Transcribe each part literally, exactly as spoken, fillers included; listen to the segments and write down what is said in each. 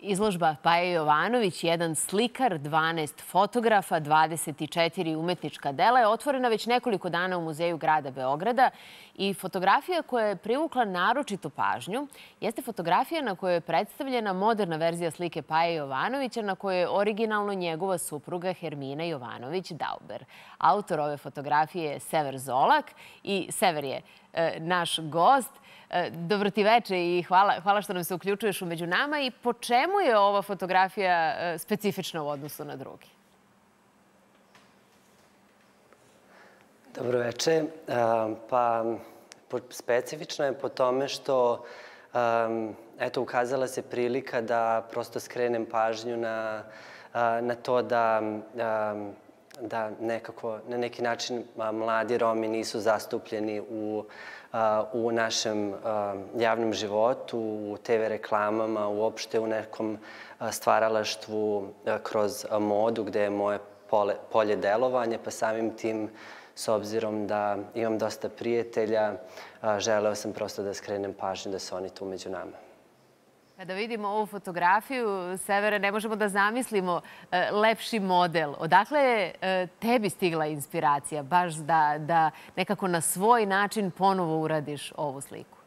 Izložba Paja Jovanović, jedan slikar, dvanaest fotografa, dvadeset četiri umetnička dela je otvorena već nekoliko dana u Muzeju grada Beograda i fotografija koja je privukla naročitu pažnju jeste fotografija na kojoj je predstavljena moderna verzija slike Paje Jovanovića na kojoj je originalno njegova supruga Hermina Jovanović-Dauber. Autor ove fotografije je Sever Zolak i Sever je e, naš gost. Dobro ti veče i hvala, hvala što nam se uključuješ među nama. I po čemu je ova fotografija specifična u odnosu na drugi? Dobro veče. Pa specifično je po tome što eto, ukazala se prilika da prosto skrenem pažnju na, na to da da nekako, na neki način mladi Romi nisu zastupljeni u, u našem javnom životu, u te ve reklamama, uopšte u nekom stvaralaštvu kroz modu, gde je moje polje delovanja, pa samim tim, s obzirom da imam dosta prijatelja, želeo sam prosto da skrenem pažnju da su oni tu među nama. Kada vidimo ovu fotografiju, Severe, ne možemo da zamislimo lepši model. Odakle je tebi stigla inspiracija baš da, da nekako na svoj način ponovo uradiš ovu sliku?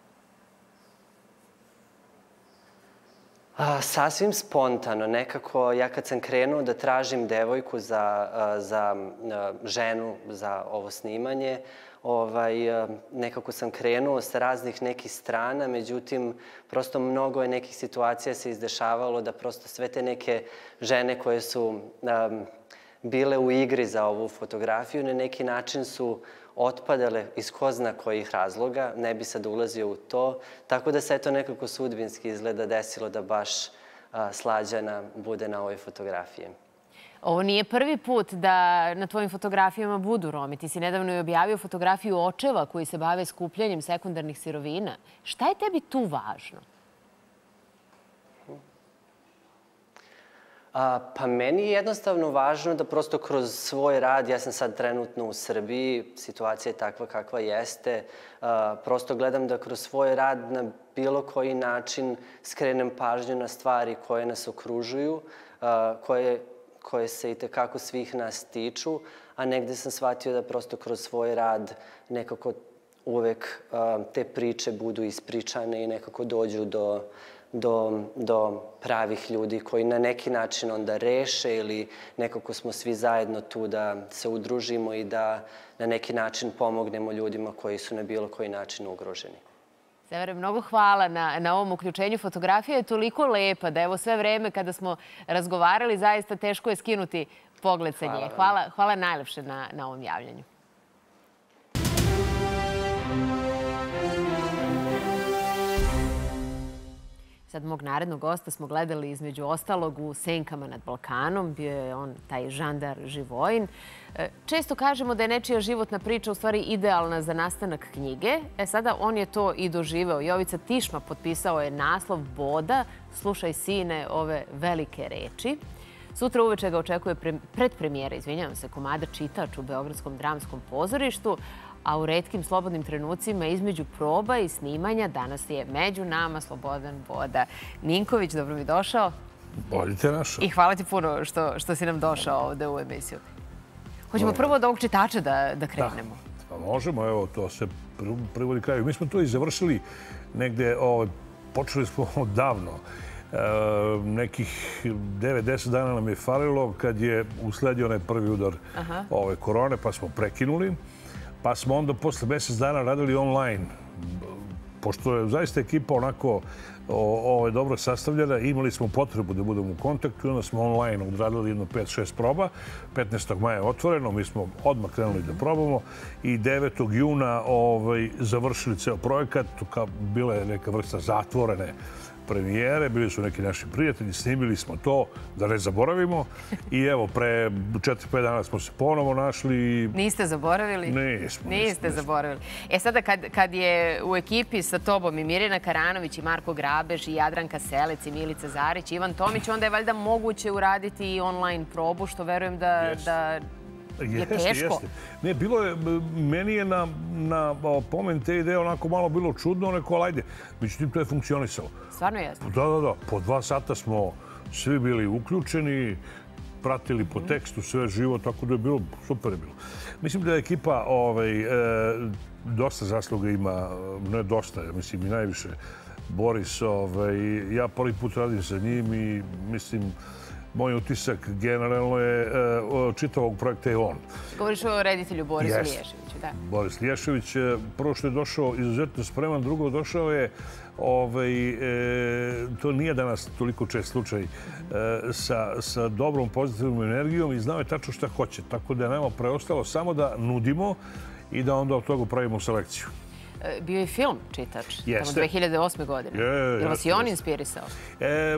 A, sasvim spontano. Nekako, ja kad sam krenuo da tražim devojku za, za ženu za ovo snimanje, Ovaj, nekako sam krenuo sa raznih nekih strana, međutim, prosto mnogo je nekih situacija se izdešavalo da prosto sve te neke žene koje su um, bile u igri za ovu fotografiju na neki način su otpadale iz ko zna kojih razloga, ne bi sad ulazio u to, tako da se to nekako sudbinski izgleda desilo da baš uh, Slađana bude na ovoj fotografiji. Ovo nije prvi put da na tvojim fotografijama budu Romi. Ti si nedavno i objavio fotografiju očeva koji se bave skupljanjem sekundarnih sirovina. Šta je tebi tu važno? A, pa meni je jednostavno važno da prosto kroz svoj rad, ja sam sad trenutno u Srbiji, situacija je takva kakva jeste, a, prosto gledam da kroz svoj rad na bilo koji način skrenem pažnju na stvari koje nas okružuju, a, koje koje se i tekako svih nas tiču, a negde sam shvatio da prosto kroz svoj rad nekako uvek te priče budu ispričane i nekako dođu do, do, do pravih ljudi koji na neki način onda reše ili nekako smo svi zajedno tu da se udružimo i da na neki način pomognemo ljudima koji su na bilo koji način ugroženi. Severe, mnogo hvala na, na ovom uključenju. Fotografija je toliko lepa da evo sve vreme kada smo razgovarali zaista teško je skinuti pogled sa nje. Hvala, hvala najlepše na, na ovom javljanju. Sad mog narednog gosta smo gledali između ostalog u Senkama nad Balkanom. Bio je on taj Žandar Živojin. Često kažemo da je nečija životna priča u stvari idealna za nastanak knjige. E sada on je to i doživeo. Jovica Tišma potpisao je naslov Boda, slušaj sine ove velike reči. Sutra uveče ga očekuje predpremijera, izvinjavam se, komada Čitač u Beogradskom dramskom pozorištu, a u retkim slobodnim trenucima između proba i snimanja danas je među nama Slobodan Boda Ninković. Dobro mi došao. Bolje te našao. I hvala ti puno što, što si nam došao ovde u emisiju. Hoćemo no. prvo od ovog čitača da, da krenemo. Da, pa možemo, evo, to se privodi kraju. Mi smo to i završili negde, o, počeli smo davno. E, nekih devet deset dana nam je falilo kad je usledio onaj prvi udar ove korone, pa smo prekinuli. Pa smo onda posle mesec dana radili online. Pošto je zaista ekipa onako o, o, dobro sastavljena, imali smo potrebu da budemo u kontaktu i onda smo online odradili jedno pet šest proba. petnaestog maja je otvoreno, mi smo odmah krenuli da probamo i devetog juna ovaj, završili ceo projekat. Kao bila je neka vrsta zatvorene premijere, bili su neki naši prijatelji, snimili smo to, da ne zaboravimo. I evo, pre četiri pet dana smo se ponovo našli. Niste zaboravili? Nismo. Niste zaboravili. E sada, kad, kad je u ekipi sa tobom i Mirjana Karanović, i Marko Grabež, i Jadranka Selec, i Milica Zarić, i Ivan Tomić, onda je valjda moguće uraditi i online probu, što verujem da, da je teško. Ne, bilo je, meni je na, na pomen te ideje onako malo bilo čudno, neko, ali ajde. Međutim, to je funkcionisalo. Stvarno jeste? Da, da, da. Po dva sata smo svi bili uključeni, pratili po tekstu sve živo, tako da je bilo, super je bilo. Mislim da je ekipa ovaj, e, dosta zasluga ima, ne dosta, ja mislim i najviše. Boris, ovaj, ja prvi put radim sa njim i mislim, moj utisak generalno je uh, čitavog projekta je on. Govoriš o reditelju Borisu yes. Liješeviću, da. Boris Liješević, prvo što je došao izuzetno spreman, drugo došao je, ovaj, e, to nije danas toliko čest slučaj, e, sa, sa dobrom pozitivnom energijom i znao je tačno šta hoće. Tako da je nama preostalo samo da nudimo i da onda od toga pravimo selekciju. Bio je film Čitač, tamo dve hiljade osme. godine. Je, je, je li vas i on inspirisao? E,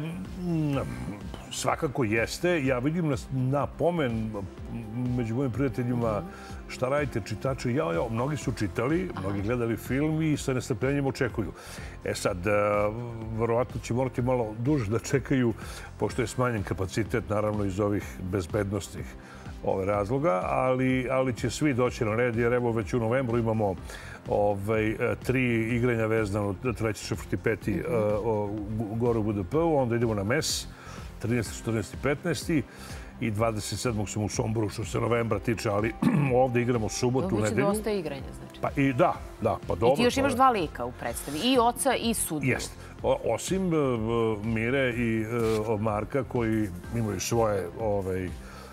svakako jeste. Ja vidim na, na pomen među mojim prijateljima šta radite čitače. Ja, ja, mnogi su čitali, Aha. mnogi gledali film i sa nestrpljenjem očekuju. E sad, verovatno će morati malo duže da čekaju, pošto je smanjen kapacitet, naravno, iz ovih bezbednostnih ove razloga, ali, ali će svi doći na red, jer evo već u novembru imamo ovaj, tri igranja vezano, treći, četvrti, peti uh, gore u B D P-u, onda idemo na M E S, trinaesti, četrnaesti, petnaesti i dvadeset sedmog smo u Somboru, što se novembra tiče, ali ovdje igramo subotu, nedelju. Biće dosta igranja, znači. Pa i da, da, pa dobro. I ti još imaš dva lika u predstavi, i oca i sudiju. Jeste. Osim uh, Mire i uh, Marka, koji imaju svoje ovaj,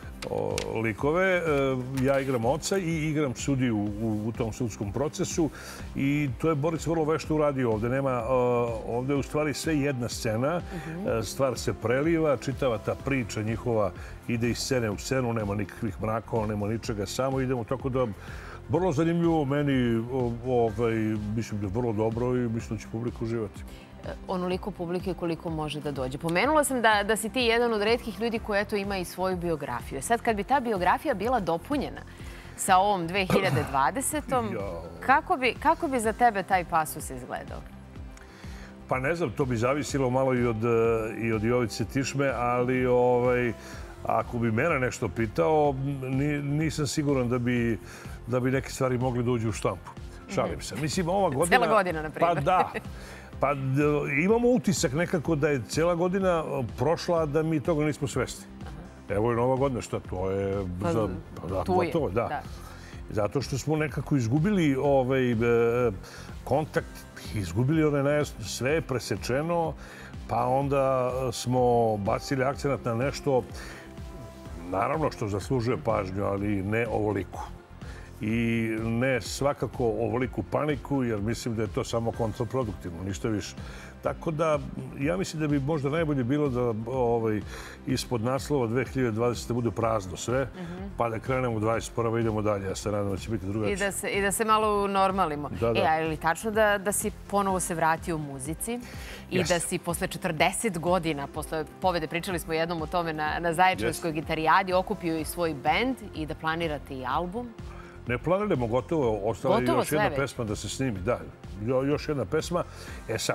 likove. Ja igram oca i igram sudiju u, u tom sudskom procesu i to je Boris vrlo vešto uradio ovdje. Nema, ovdje je u stvari sve jedna scena, uh-huh. stvar se preliva, čitava ta priča njihova ide iz scene u scenu, nema nikakvih mrakova, nema ničega, samo idemo tako da vrlo zanimljivo meni, ovaj, mislim da je vrlo dobro i mislim da će publika uživati. Onoliko publike koliko može da dođe. Pomenula sam da, da si ti jedan od retkih ljudi koji eto ima i svoju biografiju. Sad kad bi ta biografija bila dopunjena sa ovom dve hiljade dvadesetom. kako bi, kako bi za tebe taj pasus izgledao? Pa ne znam, to bi zavisilo malo i od, i od Jovice Tišme, ali ovaj, ako bi mene nešto pitao, nisam siguran da bi, da bi neke stvari mogli da uđu u štampu. Šalim se. Mislim, ova godina... Cijela godina, na primjer. Pa da. Pa imamo utisak nekako da je cijela godina prošla, da mi toga nismo svesni. Evo je nova godina, šta to je? Pa, za, pa da, tu je. To, da. da. Zato što smo nekako izgubili ovaj, kontakt, izgubili onaj najasno, sve je presečeno, pa onda smo bacili akcenat na nešto, naravno što zaslužuje pažnju, ali ne ovoliku. I ne svakako ovoliku paniku, jer mislim da je to samo kontraproduktivno, ništa više. Tako da, ja mislim da bi možda najbolje bilo da ovaj, ispod naslova dve hiljade dvadesete. bude prazno sve, mm-hmm. pa da krenemo u dvadeset prve. idemo dalje. Ja se nadam da će biti drugačije. I da se, i da se malo normalimo. Da, da. E, ali tačno da, da si ponovo se vratio u muzici i Jeste. da si posle četrdeset godina, posle pobede, pričali smo jednom o tome na, na Zaječarskoj gitarijadi, okupio i svoj bend i da planirate i album. Ne planiramo, gotovo. Ostala je još jedna već. pesma da se snimi. Da, još jedna pesma. E sad,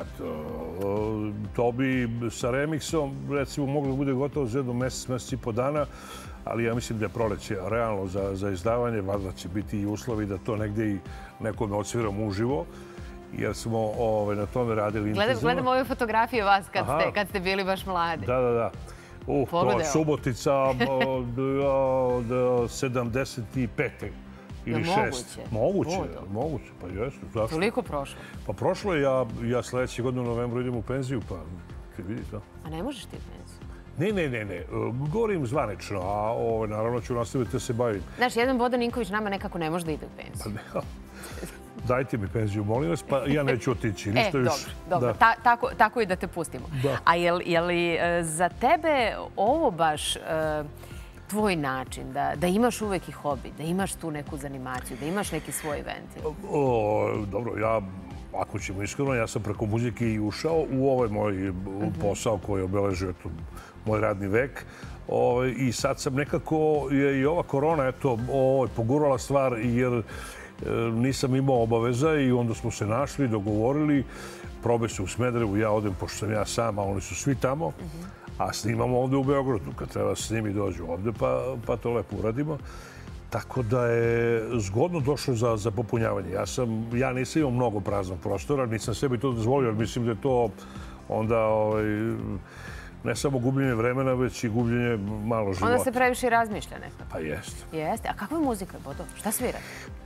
to bi sa remiksom, recimo, moglo bude gotovo za jedno mjesec, mjesec i po dana, ali ja mislim da je proleće realno za, za izdavanje. Valjda će biti i uslovi da to negdje i nekome odsviramo uživo, jer smo ovaj, na tome radili intenzivno. Gledam ove fotografije vas kad ste, kad ste bili baš mladi. Da, da, da. Uh, to je Subotica od, od sedamdeset pete. Ili šest. Moguće, moguće, pa jeste. Zašto? Toliko prošlo? Pa prošlo je, ja, ja sljedeće godine u novembru idem u penziju, pa kad vidi to. A ne možeš ti u penziju? Ne, ne, ne, ne. Govorim zvanično, a ovo, naravno ću nastaviti da se bavim. Znaš, jedan Bodan Ninković nama nekako ne može da ide u penziju. Pa ne, dajte mi penziju, molim vas, pa ja neću otići, ništa e, više. Dobro, dobro. Ta, tako, tako i da te pustimo. Da. A je, je li za tebe ovo baš... Uh, tvoj način, da, da imaš uvek i hobi, da imaš tu neku zanimaciju, da imaš neki svoj ventil? O, dobro, ja, ako ćemo iskreno, ja sam preko muzike i ušao u ovaj moj posao koji je obeležio eto, moj radni vek. O, I sad sam nekako, je i ova korona, eto, o, pogurala stvar jer e, nisam imao obaveza i onda smo se našli, dogovorili. Probe su u Smederevu, ja odem, pošto sam ja sam, a oni su svi tamo. A snimamo ovdje u Beogradu. Kad treba snimi dođu ovdje, pa, pa to lepo uradimo. Tako da je zgodno došlo za, za popunjavanje. Ja, sam, ja nisam imao mnogo praznog prostora, nisam sebi to dozvolio, jer mislim da je to onda ovaj, ne samo gubljenje vremena, već i gubljenje malo života. Onda se previše razmišlja nekako. Pa jeste. Jeste. A kakva je muzika, Bodo? Šta svira?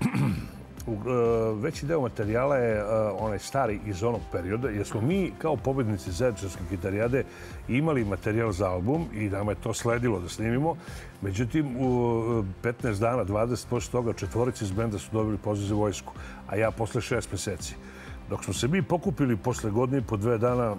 Veći deo materijala je onaj stari iz onog perioda, jer smo mi kao pobednici Zaječarske gitarijade imali materijal za album i nama je to sledilo da snimimo. Međutim, u petnaest dana, dvadeset posto toga, četvorici iz benda su dobili poziv za vojsku, a ja posle šest meseci. Dok smo se mi pokupili posle godine i po dve dana,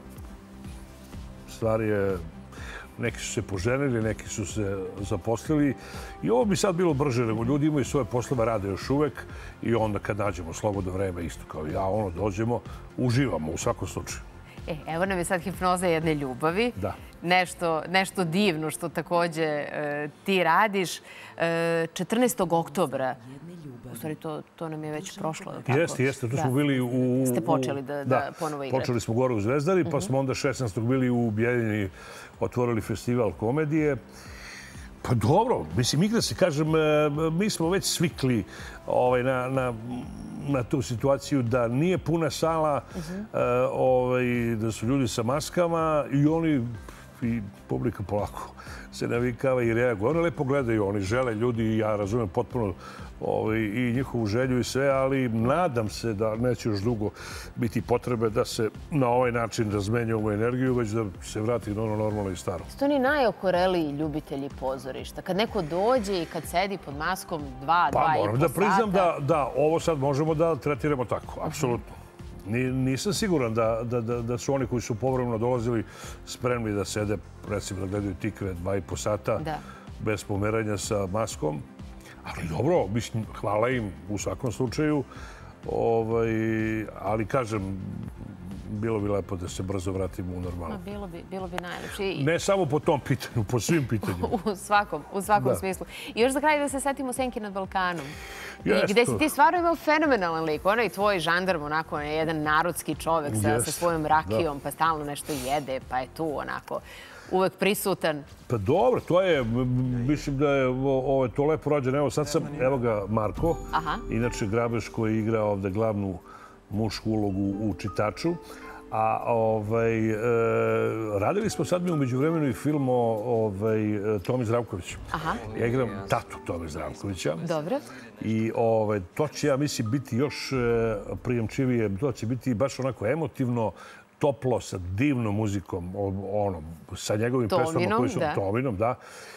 stvari je... Neki su se poženili, neki su se zaposlili i ovo bi sad bilo brže, nego ljudi imaju svoje poslove, rade još uvek i onda kad nađemo slobodno vreme, isto kao ja, ono, dođemo, uživamo u svakom slučaju. E, evo nam je sad hipnoza jedne ljubavi. Da. Nešto, nešto divno što takođe e, ti radiš. E, četrnaestog oktobra, u stvari to, to nam je već prošlo. Tako? Jeste, jeste. Tu smo bili u... Ste počeli da, da, da ponovo igrate. Počeli smo gore u Zvezdari, pa smo onda šesnaestog bili u Bijeljini, otvorili festival komedije. Pa dobro, mislim, igra se, kažem, mi smo već svikli ovaj, na, na, na tu situaciju da nije puna sala, uh-huh. ovaj, da su ljudi sa maskama i oni, i publika polako se navikava i reaguje. Oni lepo gledaju, oni žele ljudi i ja razumem potpuno ovaj, i njihovu želju i sve, ali nadam se da neće još dugo biti potrebe da se na ovaj način razmenjujemo energiju, već da se vrati na ono normalno i staro. Su to oni najokoreliji ljubitelji pozorišta? Kad neko dođe i kad sedi pod maskom dva, pa, dva i po sata... Pa moram da priznam da, da ovo sad možemo da tretiramo tako, apsolutno. Nisam siguran da, da, da, da su oni koji su povremeno dolazili spremni da sede, recimo da gledaju tikve dva i po sata da. Bez pomeranja sa maskom. Ali dobro, mislim, hvala im u svakom slučaju. Ovaj, ali kažem, bilo bi lepo da se brzo vratimo u normalno. Bilo bi, bilo bi najlepše. Ne samo po tom pitanju, po svim pitanjima. U svakom, u svakom smislu. I još za kraj da se setimo Senke nad Balkanom. Yes, gde si ti stvarno imao fenomenalan lik. Onaj tvoj žandarm, onako, jedan narodski čovek sa, yes, sa svojom rakijom, da. Pa stalno nešto jede, pa je tu onako uvek prisutan. Pa dobro, to je, mislim da je ovo, to lepo rađeno. Evo sad sam, evo ga Marko, Aha. inače Grabeš koji igra ovde glavnu mušku ulogu u Čitaču. A ovaj, e, radili smo sad mi u međuvremenu i film o ovaj, Tomi Zdravkoviću. Aha. Ja igram tatu Tomi Zdravkovića. Dobro. I ovaj, to će, ja mislim, biti još e, prijemčivije. To će biti baš onako emotivno, toplo, sa divnom muzikom, ono, sa njegovim Tominom, pesmama koji su... Da. Tominom, da.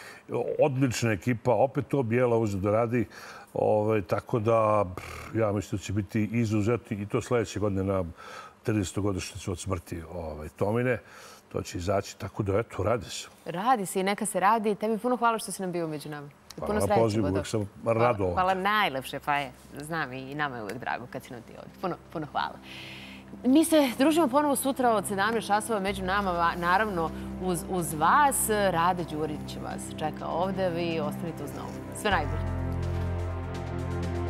Odlična ekipa, opet to Bijela uzeo da radi. Ovaj, tako da, ja mislim da će biti izuzetno i to sledeće godine na tridesetogodišnjicu od smrti ovaj, Tomine. To će izaći, tako da, eto, radi se. Radi se i neka se radi. Tebi puno hvala što si nam bio među nama. Hvala na pozivu, uvek sam rado ovdje. Hvala najlepše, pa je, znam i nama je uvek drago kad si nam ti ovdje. Puno, puno hvala. Mi se družimo ponovo sutra od sedamnaest časova među nama, naravno uz, uz vas. Rada Đurić vas čeka ovdje, vi ostanite uz novu. Sve najbolje.